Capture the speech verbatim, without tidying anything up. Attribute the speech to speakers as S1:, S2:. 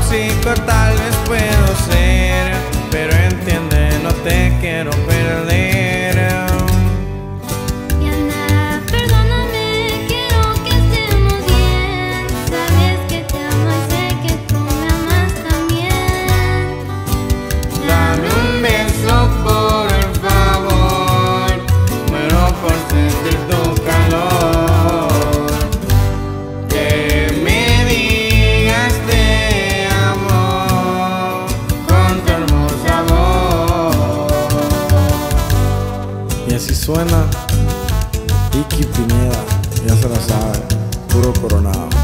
S1: tóxico tal vez puedo ser, pero entiende, no te quiero perder.
S2: Diana, perdóname, quiero que estemos bien. Sabes que te amo y sé que tú me amas también.
S1: Dame un beso por favor, muero por sentir tu calor. Que me digas te amo con tu hermosa voz. Y así suena Iki Pineda, ya se la sabe, puro Coronado.